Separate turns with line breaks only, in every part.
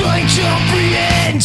try and comprehend.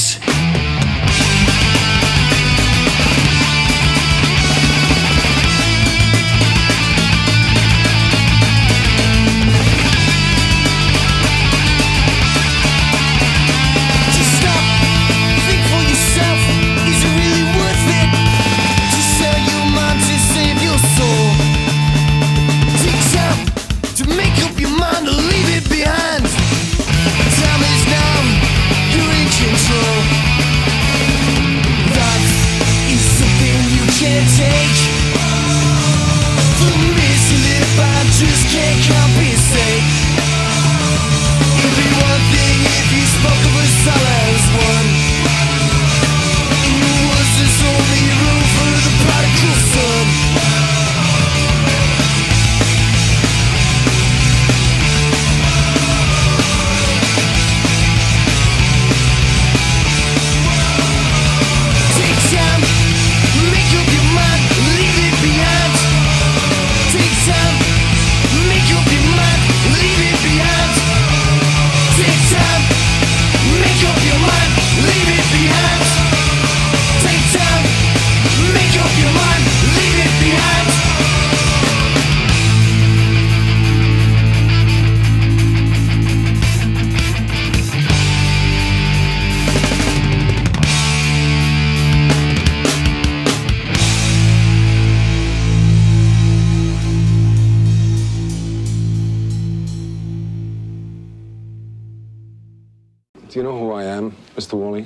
Do you know who I am, Mr. Woolley?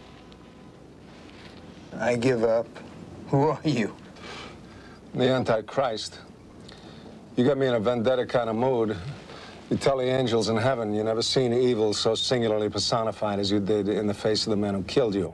I give up. Who are you?
I'm the Antichrist. You got me in a vendetta kind of mood. You tell the angels in heaven you never seen evil so singularly personified as you did in the face of the man who killed you.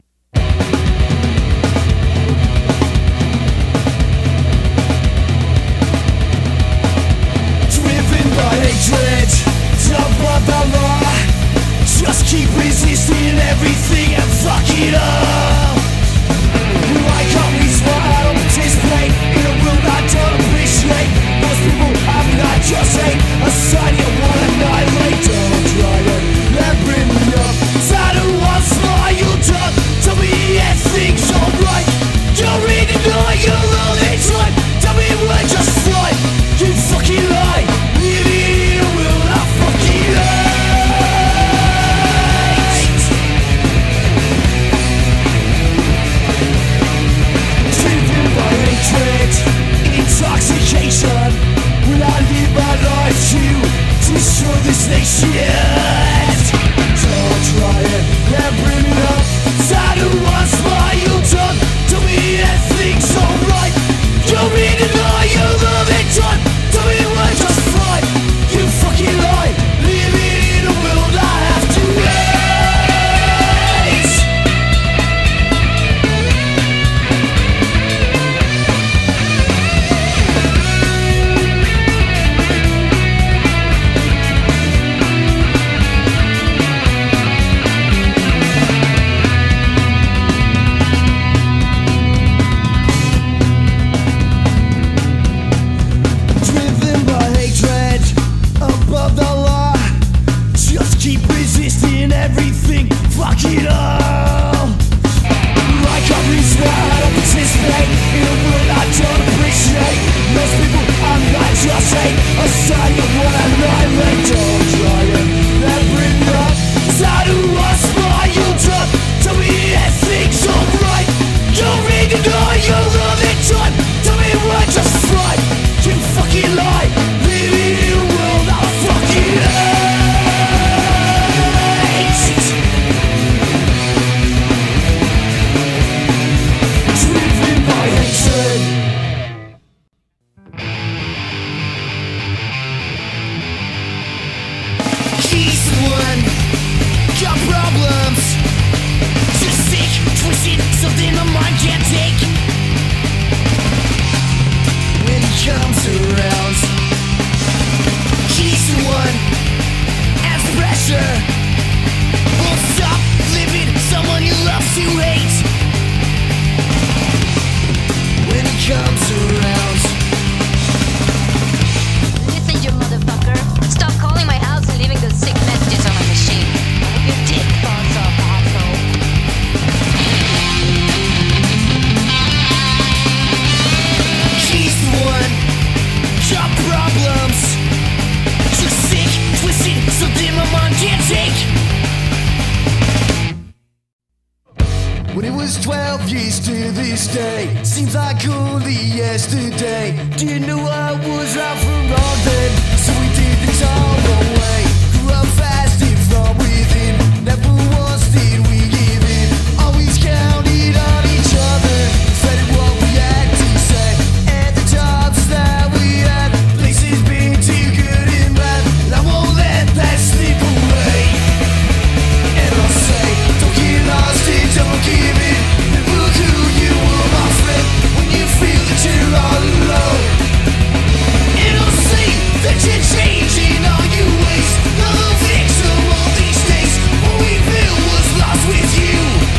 Driven by hatred, top of the law. Just keep resisting everything and fuck it up. Like always, what I don't participate in a world I don't appreciate. Most people have not just hate a side you want to annihilate. Don't try it, then bring me up. Tired of what's why you done. Tell me everything's alright. Don't really know you love each time. Tell me we're just fine. You fucking lie. Living in a world I fucking lie. Intoxication. Will I live my life to destroy this nation? Don't try it, then bring it up. Tired of what's why you done. Tell me everything's alright. You really know you love it done. Tell me we're just fine. You fucking lie. Living in a world I have to hate. Everything, fuck it all. Like a reason why I don't participate in a world I don't appreciate. Most people I'm not just hate a side of what I annihilate. Don't try it, then bring it up. Tired of what's why you done. Tell me everything's alright. You really know you love it done. Tell me we're just fine. You fucking lie. Living in a world I fucking hate. Got problems. Just sick, twisted, something my mind can't take. When he comes around, he's the one, adds pressure. Won't stop living, someone you love to hate. When he comes around.
Listen, you motherfucker. Stop calling my house and leaving those sick messages on my machine. Your dick, boss.
was 12 years to this day. Seems like only yesterday. Didn't know I was right from wrong then, so we did things all the way. Grew up fast and from within. Never once did we give in. Always counted on each other, defended what we had to say. And the jobs that we had, places being too good and bad. I won't let that slip away. And I'll say, don't get lost and don't give in. Remember who you were, my friend, when you feel that you're all alone. And I'll say that you're changing all your ways. You're the victim all these days. What we built was lost with you.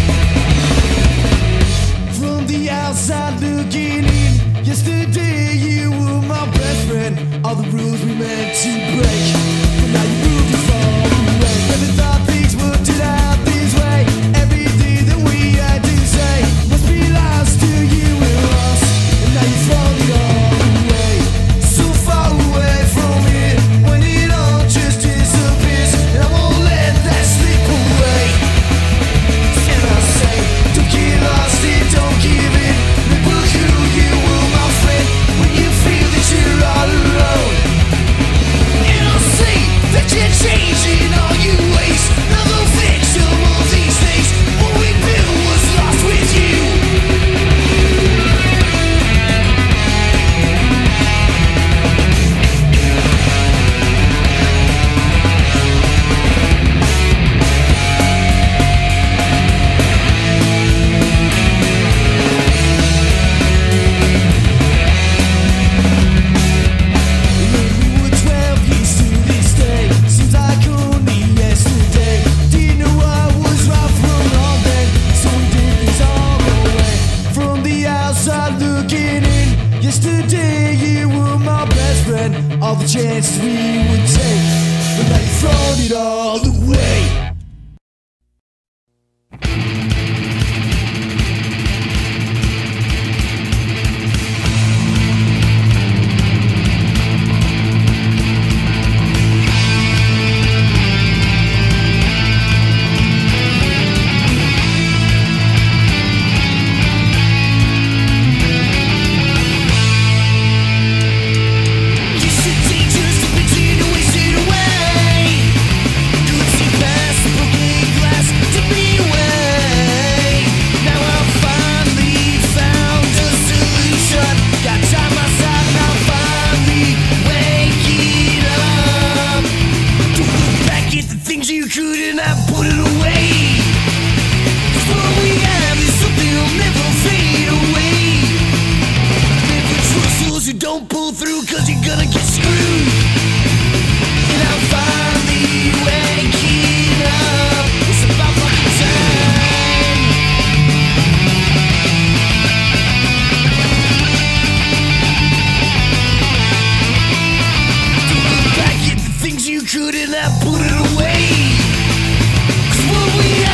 From the outside looking in, yesterday you were my best friend. All the rules we meant to break, but now you moved too far away. Never thought things would turn out this way. Everything that we had to say must be lost to you and us, and now you've thrown it all away. So far away from it, when it all just disappears, and I won't let that slip away. And I'll say, don't get lost and don't give in. Remember who you were, my friend, when you feel that you're all alone. And I'll say that you're changing all your ways. Another victim of these days. What we built was lost with you. When we were 12 years to this day, seems like only yesterday. Didn't know I was right from wrong then, so we did things all the way. From the outside looking in, yesterday you were my best friend. All the chances we would take, but now you've thrown it all away. Yesterday just a picture to waste it away. Could see past the broken glass to be away. Now I've finally found a solution. Got time myself, now I'm finally waking up. Don't look back at the things you couldn't have put it away. 'Cause what we have is something that'll never fade away. Never trust those who don't pull through, 'cause you're gonna get screwed. And I'm finally waking up. It's about fucking time. Don't look back at the things you couldn't have put it away. 'Cause what we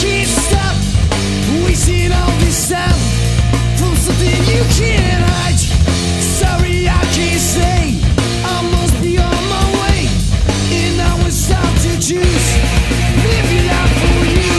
can't stop wasting all this time from something you can't hide. Sorry, I can't say I must be on my way, and now it's time to choose. Live your life for you.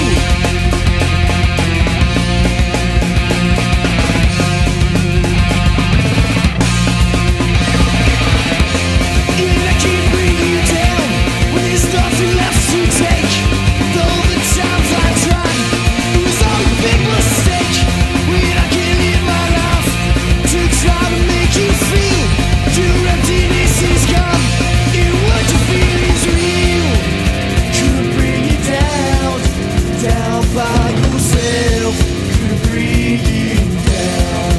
And I can't bring you down when there's nothing left to take. Though the times I tried, it was all a big mistake. When I can't live my life to try to make you feel your emptiness is gone and what you feel is real. Couldn't bring you down, down by yourself. Couldn't bring you down.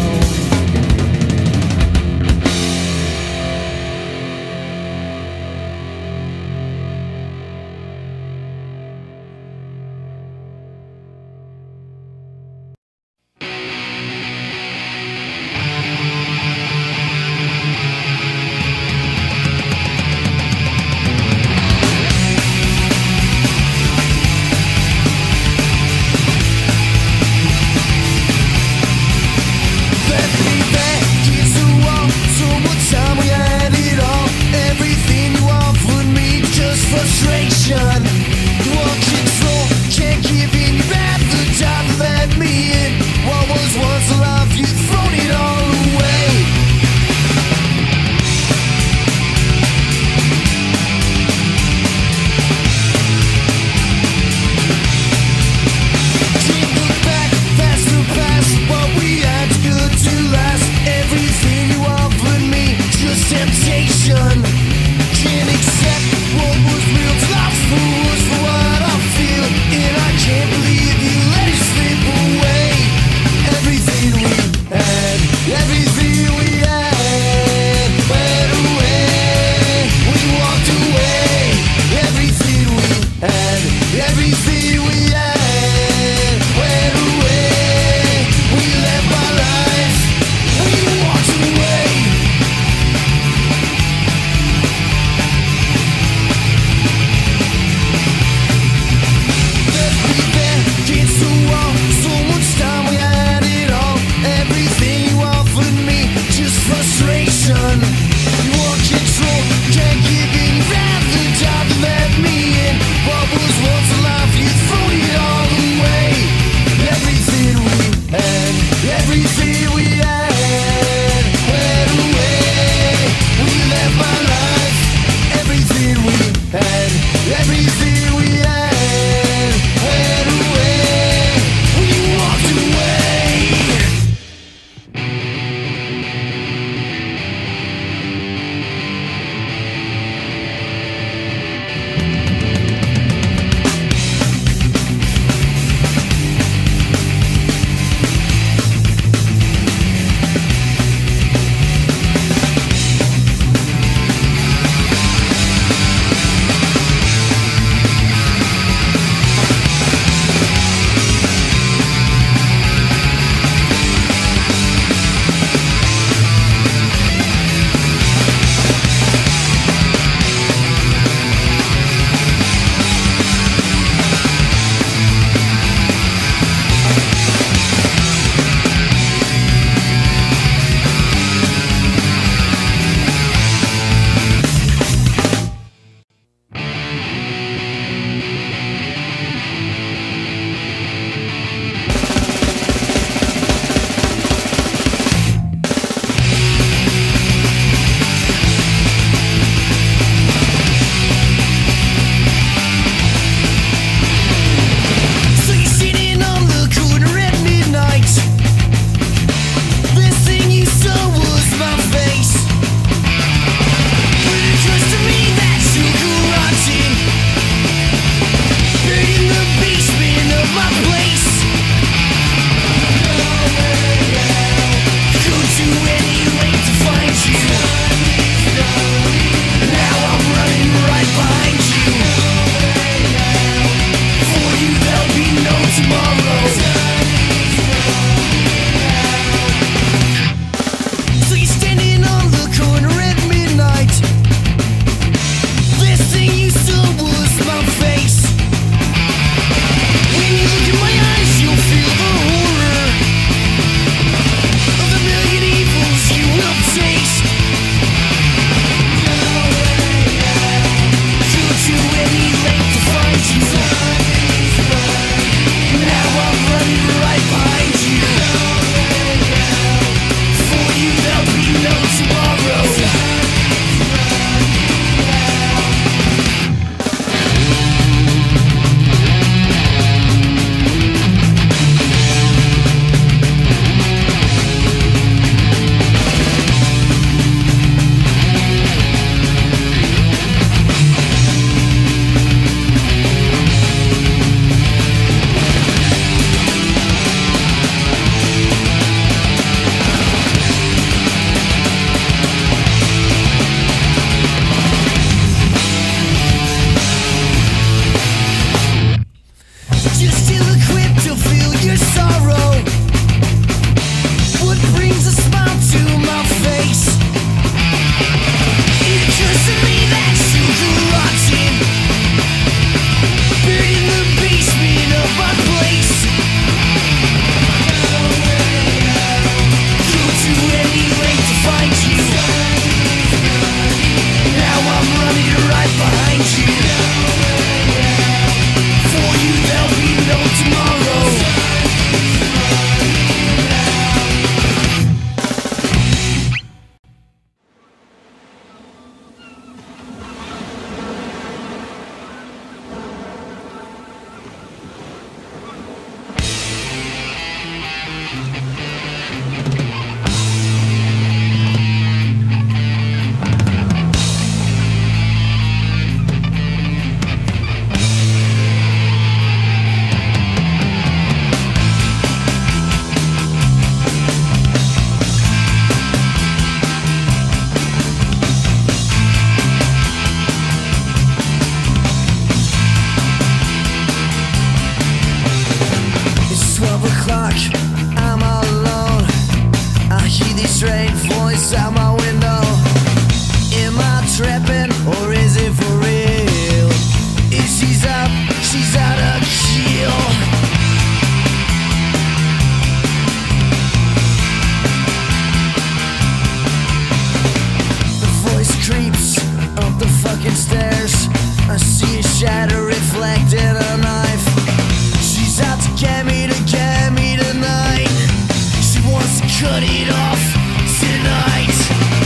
cut it off tonight.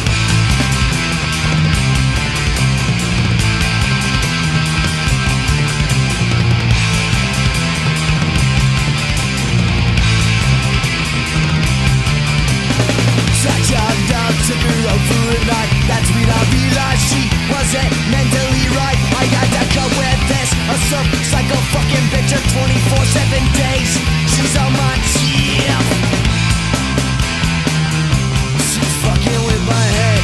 Took her out for a night. That's when I realized she wasn't mentally right. I had to go with this, a psycho fucking bitch of 24/7 days. She's on my tip. She's fucking with my head,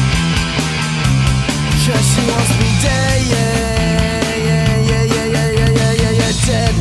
'cause she wants me dead. Yeah, dead.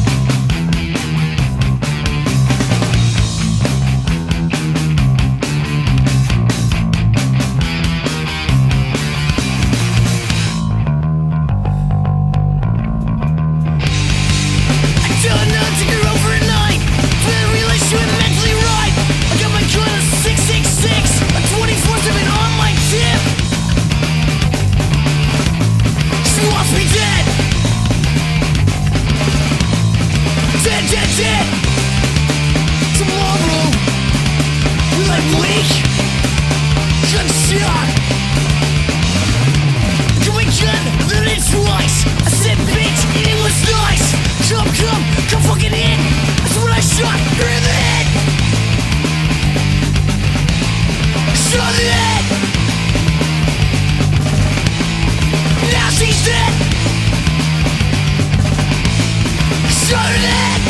Come fucking in. That's what I shot her in the head. Shot in the head. Now she's dead. Shot her in the head.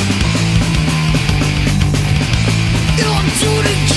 And I'll do it again.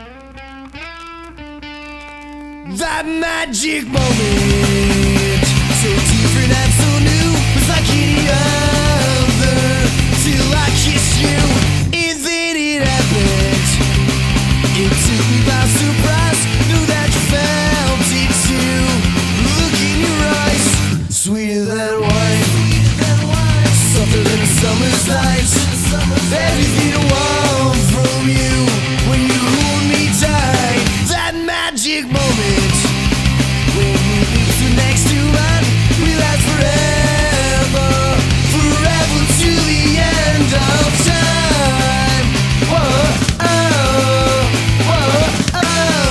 That magic moment So different and so new, it's like any other. Till I kissed you, and then it happened. It took me by surprise, knew that you felt it too. Look in your eyes, sweeter than wine, softer than a summer's night. Everything I want from you when you hold me tight. That magic moment when your lips were next to mine, we last forever, forever to the end of time. Whoa, oh, whoa, oh.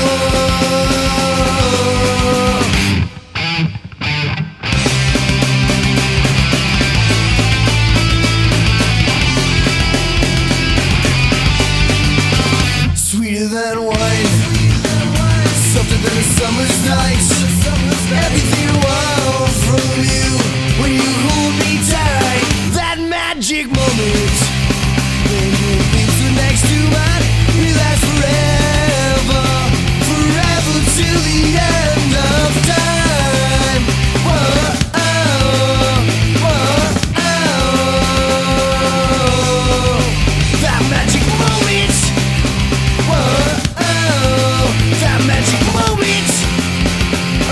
Sweeter than wine, softer than a summer's night. Everything I want from you when you hold me tight. That magic moment when your lips are next to mine, we last forever, forever till the end of time. Whoa, oh, whoa, oh. That magic moment. Whoa, oh, that magic moment. Oh.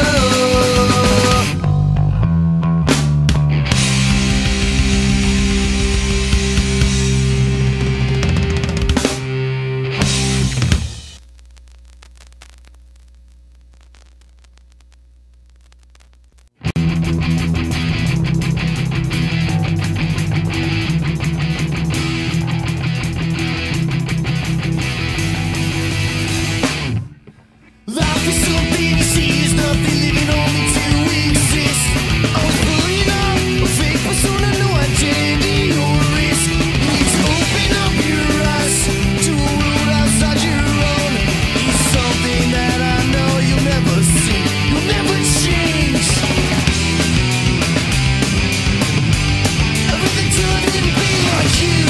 Life is something you see, is nothing living only to exist. I was pulling up a fake persona, no identity or risk. You need to open up your eyes to a world outside your own. It's something that I know you'll never see, you'll never change. Everything turned and be like you.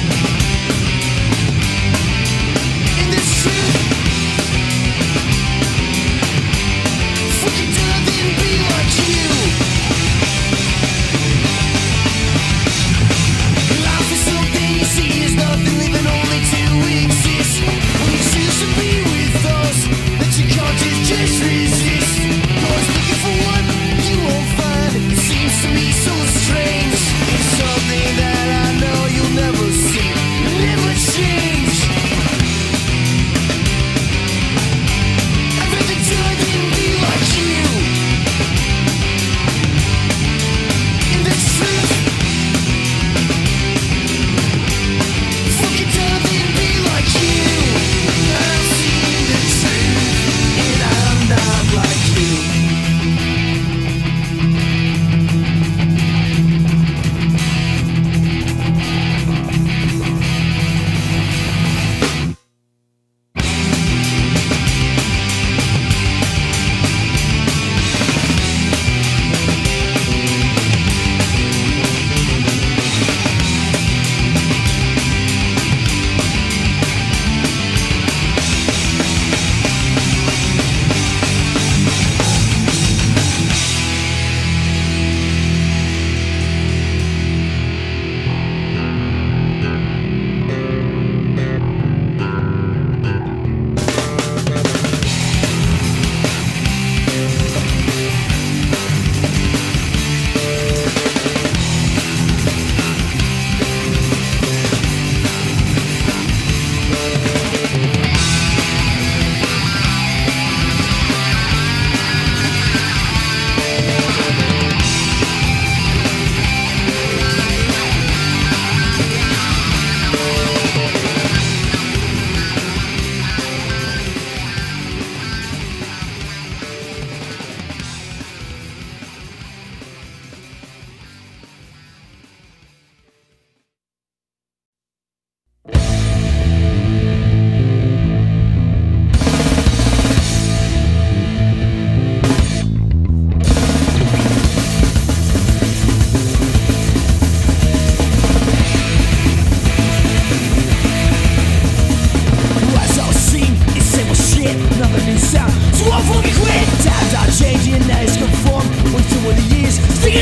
In this truth, fucking turn and be like you. Life is something you see, is nothing living only to exist. When you choose to be with those that you can't just resist. Always looking for what you won't find. It seems to me so strange. It's something that I know you'll never see, never change. Everything turned and be like you. In the truth, fucking turn and be like you. I've seen the truth, and I'm not like you. So I fucking quit. Times are changing, nice conform. Once to over the years, sticking